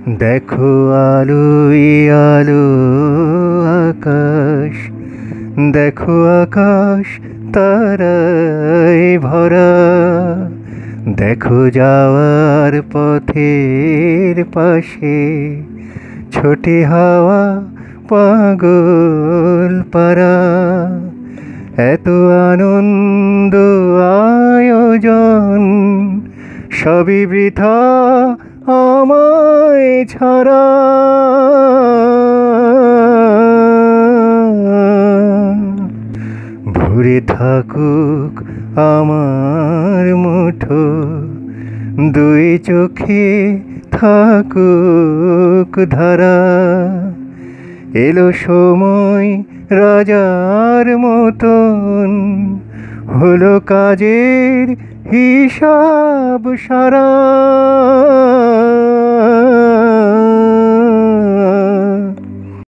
দেখো আলোই আলো আকাশ, দেখো আকাশ তারায় ভরা। দেখো যাওয়ার পথের পাশে ছোটে হাওয়া পাগল পারা। এত আনন্দ আয়োজন সবই বৃথা আমায় ছাড়া। ভরে থাকুক আমার মুঠো, দুই চোখে থাকুক ধারা। এলো সময় রাজার মতন, হলো কাজের হিসাব সারা।